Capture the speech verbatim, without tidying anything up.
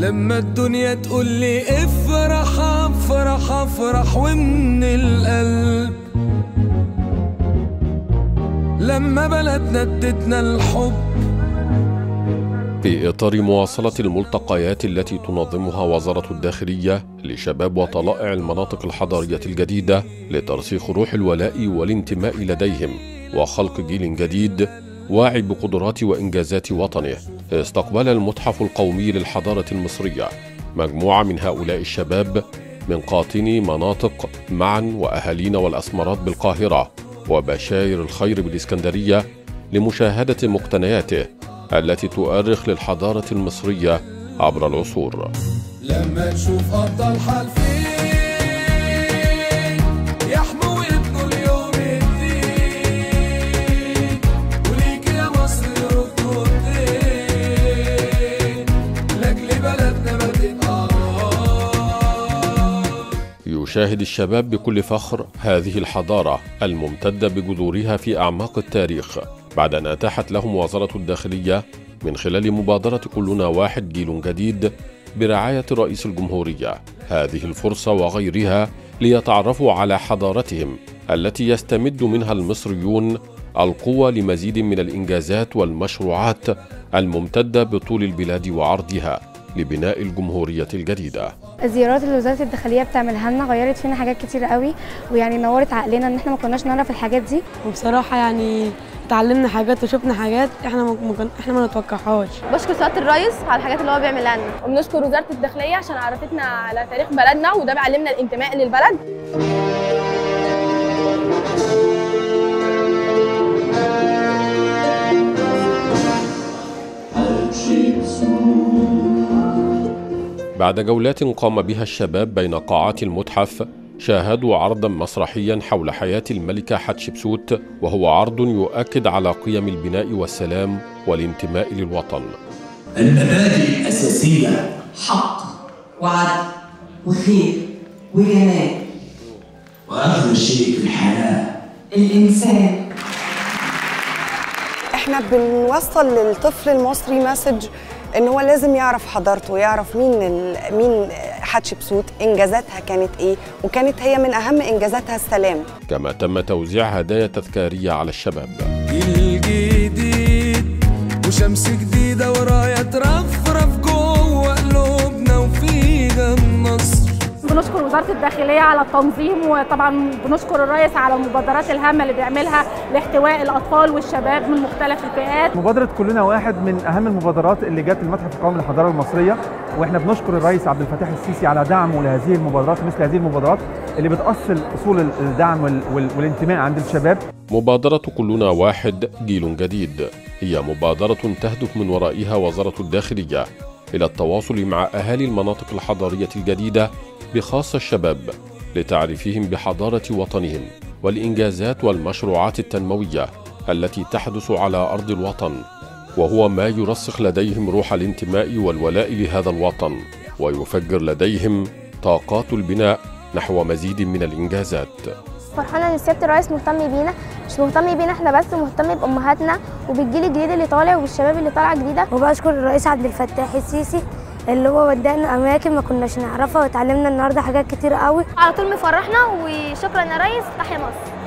لما الدنيا تقول لي افرح افرح افرح ومن القلب، لما بلدنا ادتنا الحب. في إطار مواصلة الملتقيات التي تنظمها وزارة الداخلية لشباب وطلائع المناطق الحضرية الجديدة لترسيخ روح الولاء والانتماء لديهم وخلق جيل جديد واعي بقدرات وإنجازات وطنه، استقبل المتحف القومي للحضارة المصرية مجموعة من هؤلاء الشباب من قاطني مناطق معا وأهالينا والأسمرات بالقاهرة وبشاير الخير بالإسكندرية لمشاهدة مقتنياته التي تؤرخ للحضارة المصرية عبر العصور. لما تشوف أبطال حالفين يحموا ابنه اليوم الدين، وليك يا مصر ردوا الدين لأجل بلدنا ما تتقهر. يشاهد الشباب بكل فخر هذه الحضارة الممتدة بجذورها في أعماق التاريخ بعد أن أتاحت لهم وزارة الداخلية من خلال مبادرة كلنا واحد جيل جديد برعاية رئيس الجمهورية هذه الفرصة وغيرها ليتعرفوا على حضارتهم التي يستمد منها المصريون القوة لمزيد من الإنجازات والمشروعات الممتدة بطول البلاد وعرضها لبناء الجمهورية الجديدة. الزيارات اللي وزارة الداخلية بتعملها لنا غيرت فينا حاجات كتير قوي، ويعني نورت عقلنا ان احنا ما كناش نعرف الحاجات دي، وبصراحة يعني اتعلمنا حاجات وشفنا حاجات احنا ما احنا ما نتوقعهاش. بشكر سيادة الرئيس على الحاجات اللي هو بيعملها لنا، وبنشكر وزارة الداخلية عشان عرفتنا على تاريخ بلدنا وده بيعلمنا الانتماء للبلد. بعد جولات قام بها الشباب بين قاعات المتحف شاهدوا عرضا مسرحيا حول حياة الملكة حتشبسوت، وهو عرض يؤكد على قيم البناء والسلام والانتماء للوطن. المبادئ الأساسية حق وعدل وخير وجمال، وآخر شيء في الحياة الإنسان. احنا بنوصل للطفل المصري مسج ان هو لازم يعرف حضارته، يعرف مين مين حتشبسوت، انجازاتها كانت ايه، وكانت هي من اهم انجازاتها السلام. كما تم توزيع هدايا تذكارية على الشباب. جيل جديد وشمس جديدة ورايا ترفرف جوه قلوبنا وفيها النصر. بنشكر وزارة الداخلية على التنظيم، وطبعا بنشكر الرئيس على المبادرات الهامة اللي بيعملها لاحتواء الأطفال والشباب من مختلف الفئات. مبادرة كلنا واحد من أهم المبادرات اللي جت المتحف القومي للحضارة المصرية، واحنا بنشكر الرئيس عبد الفتاح السيسي على دعمه لهذه المبادرات، مثل هذه المبادرات اللي بتأصل أصول الدعم والانتماء عند الشباب. مبادرة كلنا واحد جيل جديد هي مبادرة تهدف من ورائها وزارة الداخلية إلى التواصل مع أهالي المناطق الحضرية الجديدة بخاصة الشباب لتعريفهم بحضارة وطنهم والإنجازات والمشروعات التنموية التي تحدث على أرض الوطن، وهو ما يرسخ لديهم روح الانتماء والولاء لهذا الوطن ويفجر لديهم طاقات البناء نحو مزيد من الإنجازات. فرحانة ان سيادة الرئيس مهتم بينا، مش مهتم بينا احنا بس، مهتم بأمهاتنا وبالجيل الجديد اللي طالع وبالشباب اللي طالعة جديدة. وبشكر الرئيس عبد الفتاح السيسي اللي هو ودانا اماكن ما كناش نعرفها وتعلمنا النهارده حاجات كتير قوي. على طول مفرحنا، وشكرا يا ريس، تحيا مصر.